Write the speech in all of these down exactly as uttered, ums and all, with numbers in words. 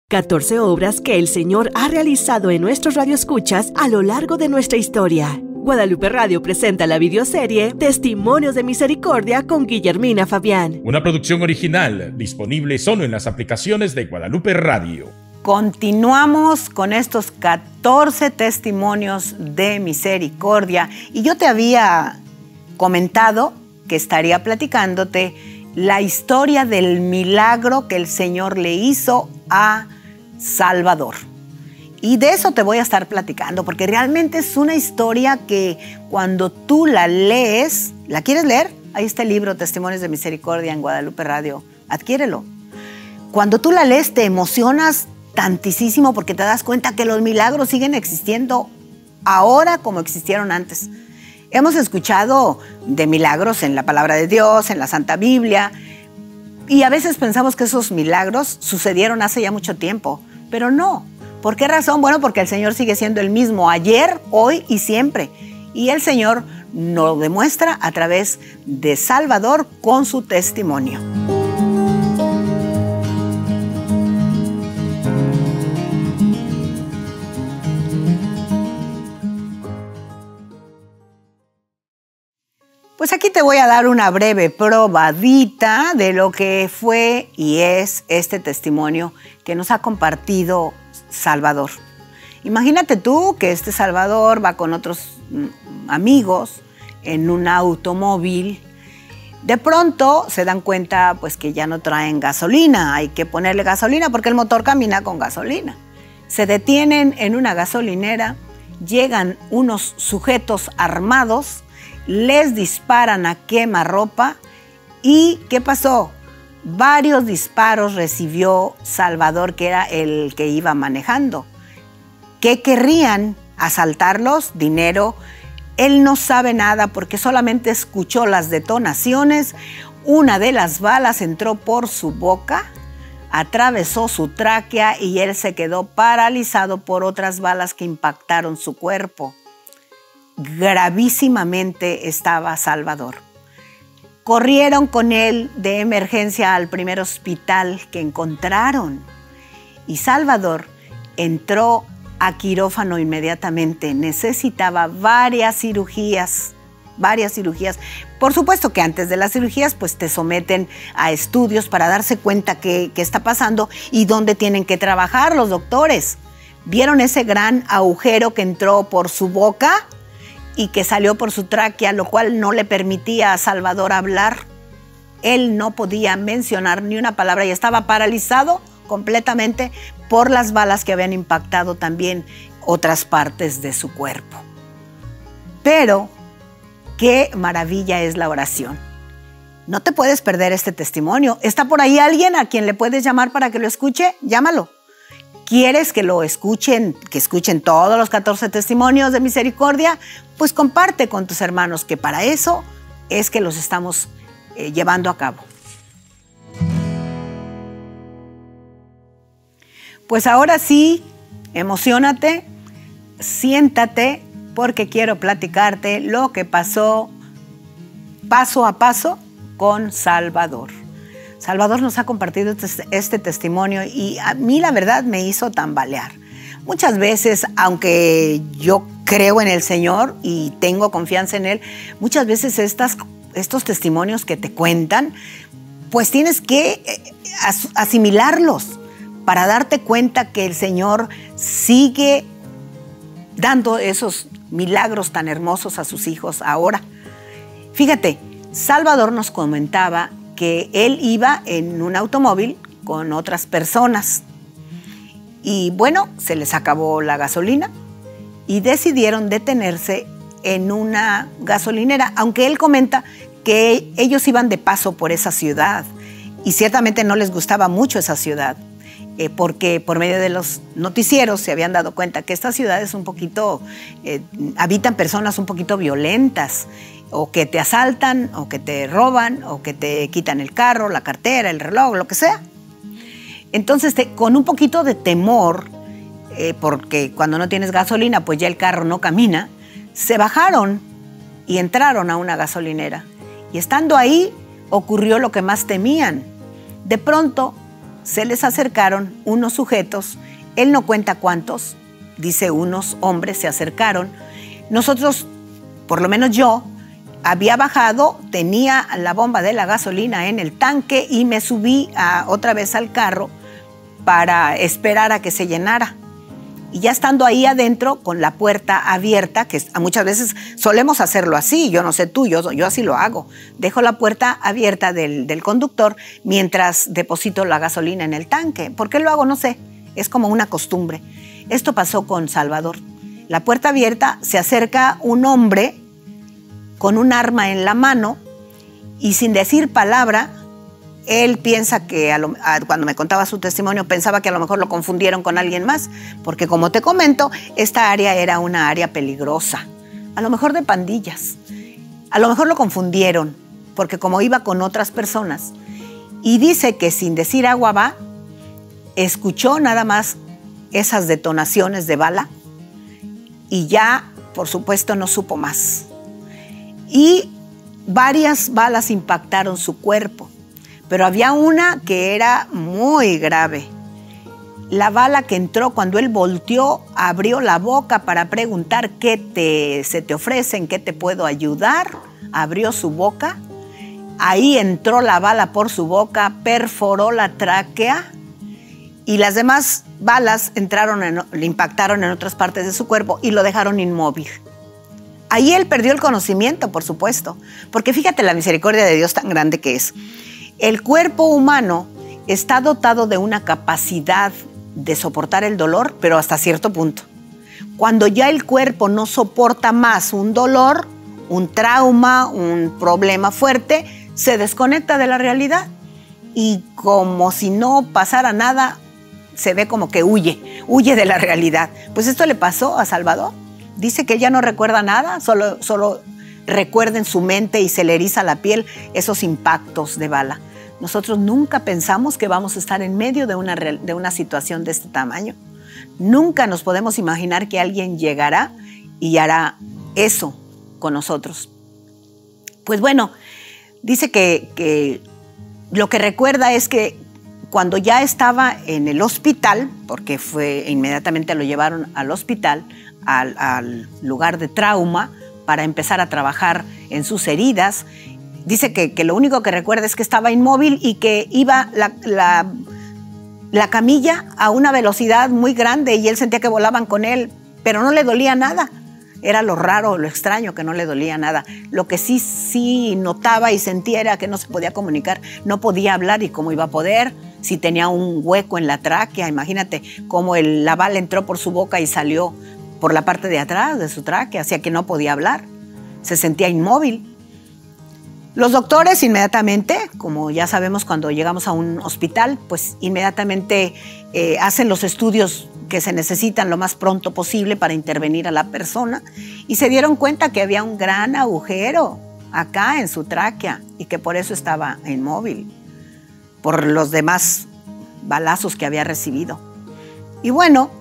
catorce obras que el Señor ha realizado en nuestros radioescuchas a lo largo de nuestra historia. Guadalupe Radio presenta la videoserie Testimonios de Misericordia con Guillermina Fabián. Una producción original, disponible solo en las aplicaciones de Guadalupe Radio. Continuamos con estos catorce testimonios de misericordia. Y yo te había comentado que estaría platicándote la historia del milagro que el Señor le hizo a Salvador. Y de eso te voy a estar platicando, porque realmente es una historia que cuando tú la lees, ¿la quieres leer? Ahí está el libro Testimonios de Misericordia en Guadalupe Radio. Adquiérelo. Cuando tú la lees te emocionas tantísimo porque te das cuenta que los milagros siguen existiendo ahora como existieron antes. Hemos escuchado de milagros en la palabra de Dios, en la Santa Biblia, y a veces pensamos que esos milagros sucedieron hace ya mucho tiempo, pero no. ¿Por qué razón? Bueno, porque el Señor sigue siendo el mismo ayer, hoy y siempre. Y el Señor nos lo demuestra a través de Salvador con su testimonio. Pues aquí te voy a dar una breve probadita de lo que fue y es este testimonio que nos ha compartido Salvador. Imagínate tú que este Salvador va con otros amigos en un automóvil. De pronto se dan cuenta pues que ya no traen gasolina, hay que ponerle gasolina porque el motor camina con gasolina. Se detienen en una gasolinera, llegan unos sujetos armados, les disparan a quemarropa y ¿qué pasó? Varios disparos recibió Salvador, que era el que iba manejando. ¿Qué querrían? ¿Asaltarlos? ¿Dinero? Él no sabe nada porque solamente escuchó las detonaciones. Una de las balas entró por su boca, atravesó su tráquea y él se quedó paralizado por otras balas que impactaron su cuerpo. Gravísimamente estaba Salvador. Corrieron con él de emergencia al primer hospital que encontraron y Salvador entró a quirófano inmediatamente. Necesitaba varias cirugías, varias cirugías. Por supuesto que antes de las cirugías pues te someten a estudios para darse cuenta qué, qué está pasando y dónde tienen que trabajar los doctores. ¿Vieron ese gran agujero que entró por su boca y que salió por su tráquea, lo cual no le permitía a Salvador hablar? Él no podía mencionar ni una palabra y estaba paralizado completamente por las balas que habían impactado también otras partes de su cuerpo. Pero qué maravilla es la oración. No te puedes perder este testimonio. ¿Está por ahí alguien a quien le puedes llamar para que lo escuche? Llámalo. ¿Quieres que lo escuchen, que escuchen todos los catorce testimonios de misericordia? Pues comparte con tus hermanos, que para eso es que los estamos eh, llevando a cabo. Pues ahora sí, emociónate, siéntate, porque quiero platicarte lo que pasó paso a paso con Salvador. Salvador nos ha compartido este, este testimonio y a mí la verdad me hizo tambalear. Muchas veces, aunque yo creo en el Señor y tengo confianza en Él, muchas veces estas, estos testimonios que te cuentan, pues tienes que as, asimilarlos para darte cuenta que el Señor sigue dando esos milagros tan hermosos a sus hijos ahora. Fíjate, Salvador nos comentaba que él iba en un automóvil con otras personas y bueno, se les acabó la gasolina y decidieron detenerse en una gasolinera, aunque él comenta que ellos iban de paso por esa ciudad y ciertamente no les gustaba mucho esa ciudad, eh, porque por medio de los noticieros se habían dado cuenta que esta ciudad es un poquito, eh, habitan personas un poquito violentas, o que te asaltan, o que te roban, o que te quitan el carro, la cartera, el reloj, lo que sea. Entonces, te, con un poquito de temor, eh, porque cuando no tienes gasolina, pues ya el carro no camina, se bajaron y entraron a una gasolinera. Y estando ahí, ocurrió lo que más temían. De pronto, se les acercaron unos sujetos, él no cuenta cuántos, dice unos hombres se acercaron. Nosotros, por lo menos yo, había bajado, tenía la bomba de la gasolina en el tanque y me subí a, otra vez al carro para esperar a que se llenara. Y ya estando ahí adentro, con la puerta abierta, que muchas veces solemos hacerlo así, yo no sé tú, yo, yo así lo hago. Dejo la puerta abierta del, del conductor mientras deposito la gasolina en el tanque. ¿Por qué lo hago? No sé, es como una costumbre. Esto pasó con Salvador. La puerta abierta, se acerca un hombre con un arma en la mano y sin decir palabra, él piensa que, a lo, a, cuando me contaba su testimonio, pensaba que a lo mejor lo confundieron con alguien más, porque como te comento, esta área era una área peligrosa, a lo mejor de pandillas. A lo mejor lo confundieron, porque como iba con otras personas, y dice que sin decir agua va, escuchó nada más esas detonaciones de bala y ya, por supuesto, no supo más. Y varias balas impactaron su cuerpo, pero había una que era muy grave. La bala que entró cuando él volteó, abrió la boca para preguntar qué te, se te ofrece, en qué te puedo ayudar. Abrió su boca, ahí entró la bala por su boca, perforó la tráquea y las demás balas entraron en, le impactaron en otras partes de su cuerpo y lo dejaron inmóvil. Ahí él perdió el conocimiento, por supuesto, porque fíjate la misericordia de Dios tan grande que es. El cuerpo humano está dotado de una capacidad de soportar el dolor, pero hasta cierto punto. Cuando ya el cuerpo no soporta más un dolor, un trauma, un problema fuerte, se desconecta de la realidad y como si no pasara nada, se ve como que huye, huye de la realidad. Pues esto le pasó a Salvador. Dice que él ya no recuerda nada, solo, solo recuerda en su mente y se le eriza la piel esos impactos de bala. Nosotros nunca pensamos que vamos a estar en medio de una, de una situación de este tamaño. Nunca nos podemos imaginar que alguien llegará y hará eso con nosotros. Pues bueno, dice que, que lo que recuerda es que cuando ya estaba en el hospital, porque fue, inmediatamente lo llevaron al hospital, al, al lugar de trauma, para empezar a trabajar en sus heridas. Dice que, que lo único que recuerda es que estaba inmóvil y que iba la, la, la camilla a una velocidad muy grande y él sentía que volaban con él, pero no le dolía nada. Era lo raro, lo extraño, que no le dolía nada. Lo que sí, sí notaba y sentía era que no se podía comunicar, no podía hablar. ¿Y cómo iba a poder? Si tenía un hueco en la tráquea, imagínate cómo el, la bala entró por su boca y salió por la parte de atrás de su tráquea, hacía que no podía hablar, se sentía inmóvil. Los doctores inmediatamente, como ya sabemos cuando llegamos a un hospital, pues inmediatamente eh, hacen los estudios que se necesitan lo más pronto posible para intervenir a la persona y se dieron cuenta que había un gran agujero acá en su tráquea y que por eso estaba inmóvil, por los demás balazos que había recibido. Y bueno,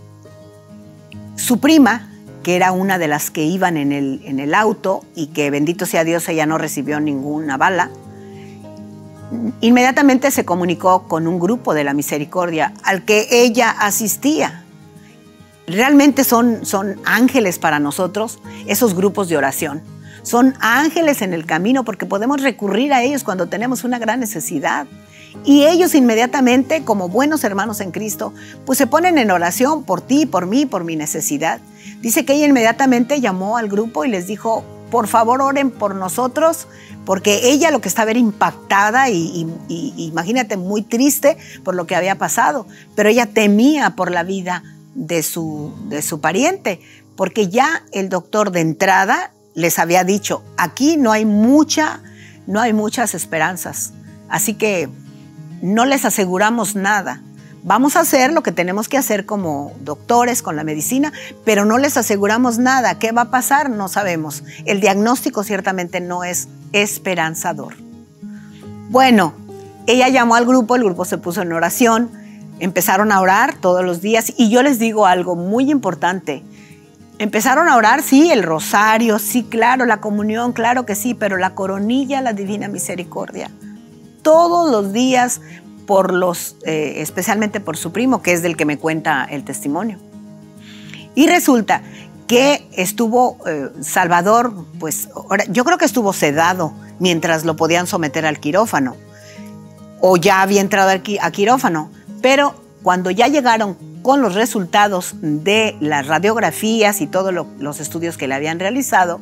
su prima, que era una de las que iban en el, en el auto y que bendito sea Dios ella no recibió ninguna bala, inmediatamente se comunicó con un grupo de la misericordia al que ella asistía. Realmente son, son ángeles para nosotros esos grupos de oración. Son ángeles en el camino porque podemos recurrir a ellos cuando tenemos una gran necesidad. Y ellos inmediatamente, como buenos hermanos en Cristo, pues se ponen en oración por ti, por mí, por mi necesidad. Dice que ella inmediatamente llamó al grupo y les dijo, por favor oren por nosotros, porque ella lo que estaba era impactada y, y, y imagínate, muy triste por lo que había pasado, pero ella temía por la vida de su, de su pariente, porque ya el doctor de entrada les había dicho, aquí no hay mucha, no hay muchas esperanzas, así que no les aseguramos nada. Vamos a hacer lo que tenemos que hacer como doctores con la medicina, pero no les aseguramos nada. ¿Qué va a pasar? No sabemos. El diagnóstico ciertamente no es esperanzador. Bueno, ella llamó al grupo, el grupo se puso en oración, empezaron a orar todos los días y yo les digo algo muy importante. Empezaron a orar, sí, el rosario, sí, claro, la comunión, claro que sí, pero la coronilla, la divina misericordia. Todos los días por los, eh, especialmente por su primo, que es del que me cuenta el testimonio. Y resulta que estuvo eh, Salvador, pues ahora, yo creo que estuvo sedado mientras lo podían someter al quirófano, o ya había entrado a quirófano, pero cuando ya llegaron con los resultados de las radiografías y todos lo, los estudios que le habían realizado,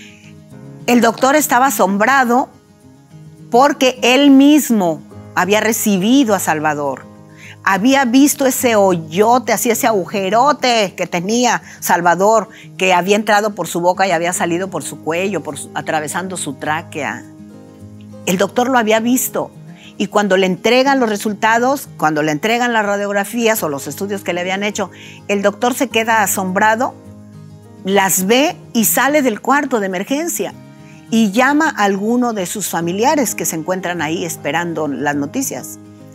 el doctor estaba asombrado porque él mismo había recibido a Salvador. Había visto ese hoyote, así ese agujerote que tenía Salvador, que había entrado por su boca y había salido por su cuello, por su, atravesando su tráquea. El doctor lo había visto. Y cuando le entregan los resultados, cuando le entregan las radiografías o los estudios que le habían hecho, el doctor se queda asombrado, las ve y sale del cuarto de emergencia y llama a alguno de sus familiares que se encuentran ahí esperando las noticias.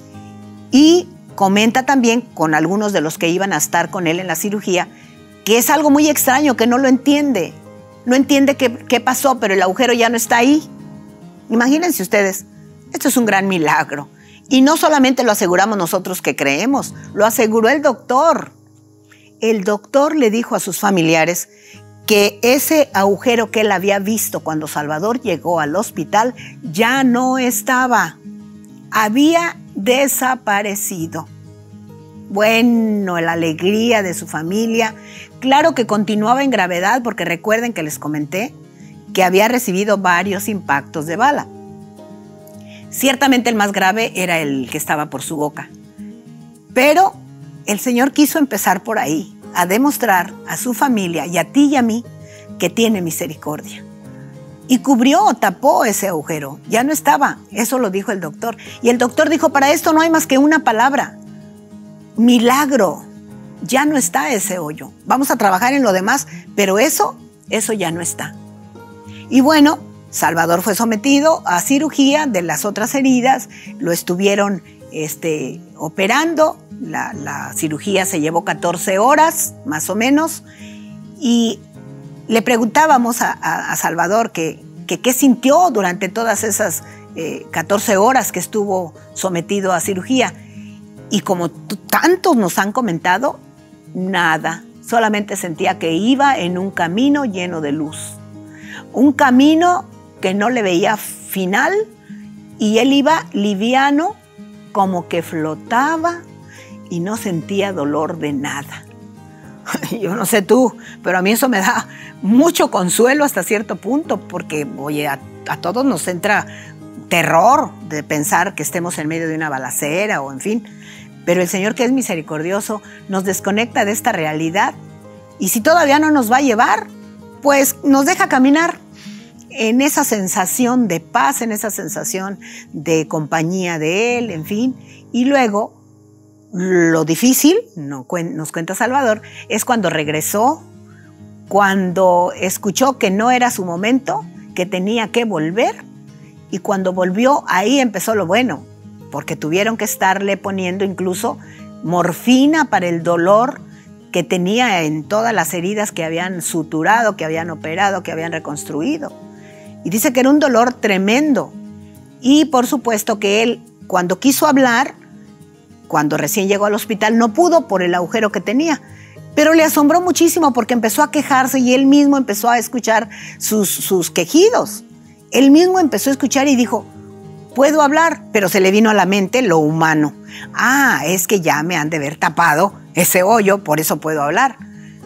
Y comenta también con algunos de los que iban a estar con él en la cirugía que es algo muy extraño, que no lo entiende. No entiende qué, qué pasó, pero el agujero ya no está ahí. Imagínense ustedes. Esto es un gran milagro. Y no solamente lo aseguramos nosotros que creemos, lo aseguró el doctor. El doctor le dijo a sus familiares que ese agujero que él había visto cuando Salvador llegó al hospital ya no estaba. Había desaparecido. Bueno, la alegría de su familia. Claro que continuaba en gravedad porque recuerden que les comenté que había recibido varios impactos de bala. Ciertamente el más grave era el que estaba por su boca. Pero el Señor quiso empezar por ahí, a demostrar a su familia y a ti y a mí que tiene misericordia. Y cubrió, tapó ese agujero. Ya no estaba, eso lo dijo el doctor. Y el doctor dijo, para esto no hay más que una palabra. Milagro. Ya no está ese hoyo. Vamos a trabajar en lo demás, pero eso, eso ya no está. Y bueno, Salvador fue sometido a cirugía de las otras heridas, lo estuvieron este, operando, la, la cirugía se llevó catorce horas, más o menos, y le preguntábamos a, a, a Salvador que, que qué sintió durante todas esas eh, catorce horas que estuvo sometido a cirugía, y como tantos nos han comentado, nada, solamente sentía que iba en un camino lleno de luz, un camino que no le veía final y él iba liviano, como que flotaba y no sentía dolor de nada. Yo no sé tú, pero a mí eso me da mucho consuelo hasta cierto punto, porque oye, a, a todos nos entra terror de pensar que estemos en medio de una balacera o en fin, pero el Señor, que es misericordioso, nos desconecta de esta realidad y si todavía no nos va a llevar, pues nos deja caminar en esa sensación de paz, en esa sensación de compañía de Él, en fin. Y luego, lo difícil, nos cuenta Salvador, es cuando regresó, cuando escuchó que no era su momento, que tenía que volver, y cuando volvió, ahí empezó lo bueno, porque tuvieron que estarle poniendo incluso morfina para el dolor que tenía en todas las heridas que habían suturado, que habían operado, que habían reconstruido. Y dice que era un dolor tremendo. Y por supuesto que él, cuando quiso hablar, cuando recién llegó al hospital, no pudo por el agujero que tenía. Pero le asombró muchísimo porque empezó a quejarse y él mismo empezó a escuchar sus, sus quejidos. Él mismo empezó a escuchar y dijo, puedo hablar, pero se le vino a la mente lo humano. Ah, es que ya me han de haber tapado ese hoyo, por eso puedo hablar.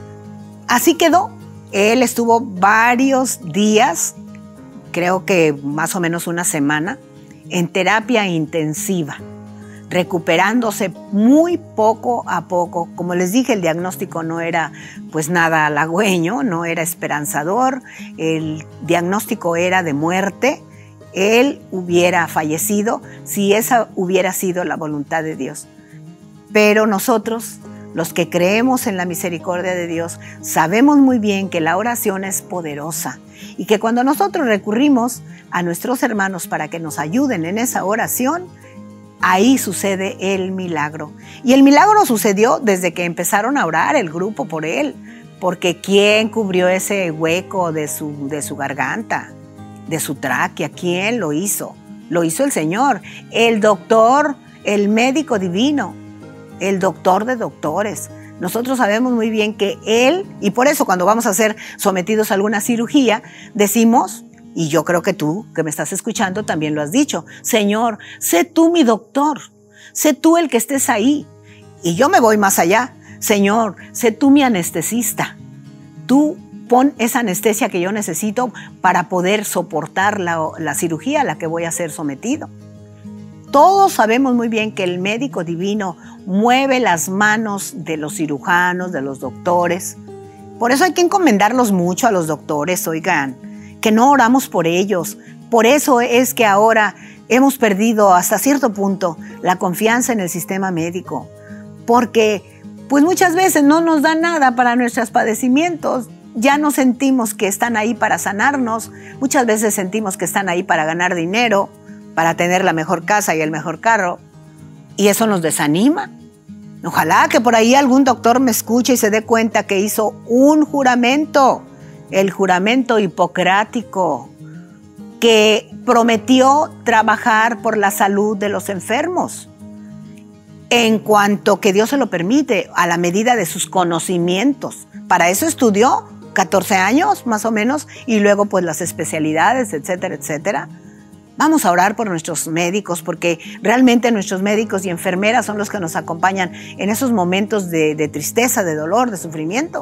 Así quedó. Él estuvo varios días, creo que más o menos una semana, en terapia intensiva, recuperándose muy poco a poco. Como les dije, el diagnóstico no era pues nada halagüeño, no era esperanzador, el diagnóstico era de muerte. Él hubiera fallecido si esa hubiera sido la voluntad de Dios. Pero nosotros, los que creemos en la misericordia de Dios, sabemos muy bien que la oración es poderosa y que cuando nosotros recurrimos a nuestros hermanos para que nos ayuden en esa oración, ahí sucede el milagro. Y el milagro sucedió desde que empezaron a orar el grupo por él, porque ¿quién cubrió ese hueco de su, de su garganta, de su tráquea? ¿Quién lo hizo? Lo hizo el Señor. El doctor el médico divino, el doctor de doctores. Nosotros sabemos muy bien que Él, y por eso cuando vamos a ser sometidos a alguna cirugía, decimos, y yo creo que tú, que me estás escuchando, también lo has dicho, Señor, sé tú mi doctor, sé tú el que estés ahí. Y yo me voy más allá, Señor, sé tú mi anestesista. Tú pon esa anestesia que yo necesito para poder soportar la, la cirugía a la que voy a ser sometido. Todos sabemos muy bien que el médico divino mueve las manos de los cirujanos, de los doctores. Por eso hay que encomendarlos mucho a los doctores, oigan, que no oramos por ellos. Por eso es que ahora hemos perdido hasta cierto punto la confianza en el sistema médico. Porque pues muchas veces no nos dan nada para nuestros padecimientos. Ya no sentimos que están ahí para sanarnos. Muchas veces sentimos que están ahí para ganar dinero, para tener la mejor casa y el mejor carro. Y eso nos desanima. Ojalá que por ahí algún doctor me escuche y se dé cuenta que hizo un juramento, el juramento hipocrático, que prometió trabajar por la salud de los enfermos, en cuanto que Dios se lo permite, a la medida de sus conocimientos. Para eso estudió catorce años más o menos, y luego pues las especialidades, etcétera, etcétera. Vamos a orar por nuestros médicos, porque realmente nuestros médicos y enfermeras son los que nos acompañan en esos momentos de, de tristeza, de dolor, de sufrimiento.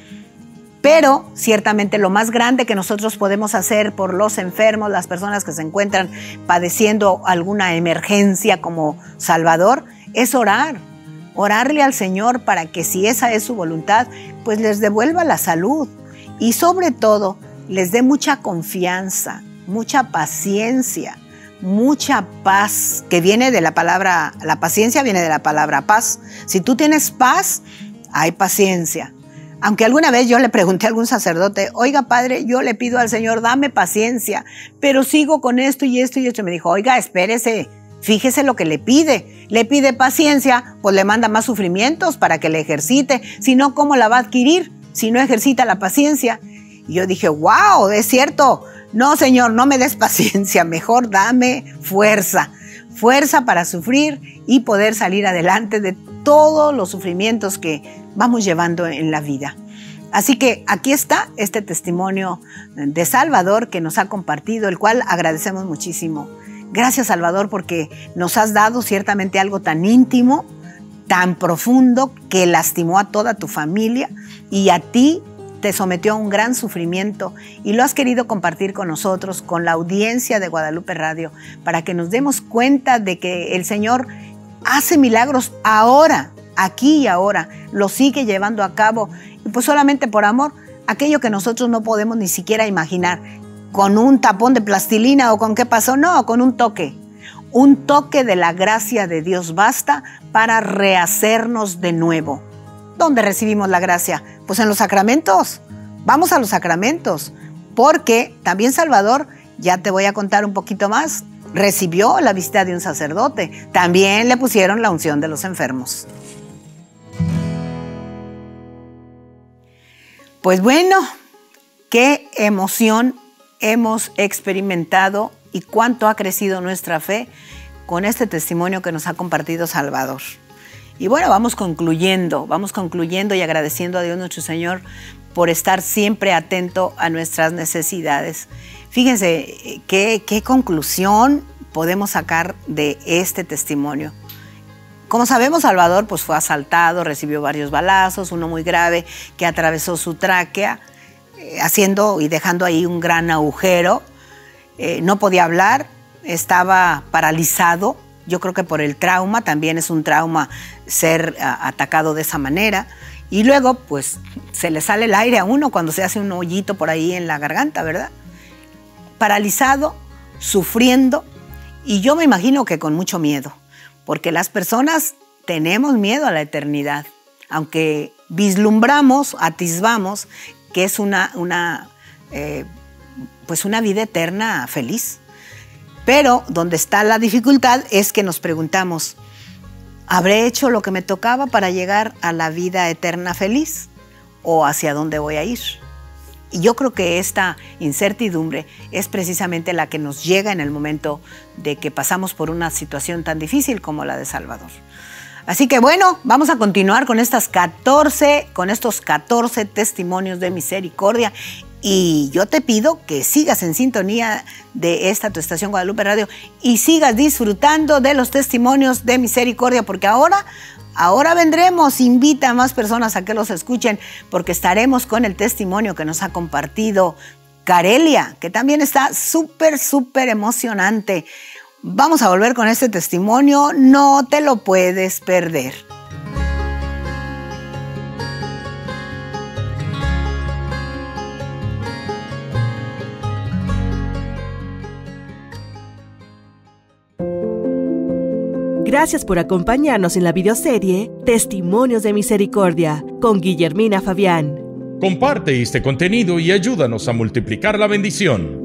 Pero ciertamente lo más grande que nosotros podemos hacer por los enfermos, las personas que se encuentran padeciendo alguna emergencia como Salvador, es orar. Orarle al Señor para que, si esa es su voluntad, pues les devuelva la salud. Y sobre todo, les dé mucha confianza, mucha paciencia, mucha paz, que viene de la palabra, la paciencia viene de la palabra paz. Si tú tienes paz, hay paciencia. Aunque alguna vez yo le pregunté a algún sacerdote, oiga padre, yo le pido al Señor, dame paciencia, pero sigo con esto y esto y esto. Y me dijo, oiga, espérese, fíjese lo que le pide. Le pide paciencia, pues le manda más sufrimientos para que le ejercite. Si no, ¿cómo la va a adquirir si no ejercita la paciencia? Y yo dije, wow, es cierto. No, Señor, no me des paciencia, mejor dame fuerza. Fuerza para sufrir y poder salir adelante de todos los sufrimientos que vamos llevando en la vida. Así que aquí está este testimonio de Salvador que nos ha compartido, el cual agradecemos muchísimo. Gracias, Salvador, porque nos has dado ciertamente algo tan íntimo, tan profundo, que lastimó a toda tu familia y a ti te sometió a un gran sufrimiento, y lo has querido compartir con nosotros, con la audiencia de Guadalupe Radio, para que nos demos cuenta de que el Señor hace milagros ahora, aquí y ahora, lo sigue llevando a cabo, y pues solamente por amor, aquello que nosotros no podemos ni siquiera imaginar, con un tapón de plastilina o con qué pasó, no, con un toque. Un toque de la gracia de Dios basta para rehacernos de nuevo. ¿Dónde recibimos la gracia? Pues en los sacramentos. Vamos a los sacramentos, porque también Salvador, ya te voy a contar un poquito más, recibió la visita de un sacerdote. También le pusieron la unción de los enfermos. Pues bueno, qué emoción hemos experimentado y cuánto ha crecido nuestra fe con este testimonio que nos ha compartido Salvador. Y bueno, vamos concluyendo, vamos concluyendo y agradeciendo a Dios nuestro Señor por estar siempre atento a nuestras necesidades. Fíjense qué, qué conclusión podemos sacar de este testimonio. Como sabemos, Salvador pues fue asaltado, recibió varios balazos, uno muy grave que atravesó su tráquea, eh, haciendo y dejando ahí un gran agujero. Eh, no podía hablar, estaba paralizado. Yo creo que por el trauma, también es un trauma ser a, atacado de esa manera. Y luego, pues, se le sale el aire a uno cuando se hace un hoyito por ahí en la garganta, ¿verdad? Paralizado, sufriendo, y yo me imagino que con mucho miedo, porque las personas tenemos miedo a la eternidad, aunque vislumbramos, atisbamos que es una, una, eh, pues una vida eterna feliz. Pero donde está la dificultad es que nos preguntamos, ¿habré hecho lo que me tocaba para llegar a la vida eterna feliz? ¿O hacia dónde voy a ir? Y yo creo que esta incertidumbre es precisamente la que nos llega en el momento de que pasamos por una situación tan difícil como la de Salvador. Así que bueno, vamos a continuar con estas catorce, con estos catorce testimonios de misericordia. Y yo te pido que sigas en sintonía de esta tu estación Guadalupe Radio y sigas disfrutando de los testimonios de misericordia, porque ahora, ahora vendremos, invita a más personas a que los escuchen, porque estaremos con el testimonio que nos ha compartido Carelia, que también está súper, súper emocionante. Vamos a volver con este testimonio, no te lo puedes perder. Gracias por acompañarnos en la videoserie Testimonios de Misericordia con Guillermina Fabián. Comparte este contenido y ayúdanos a multiplicar la bendición.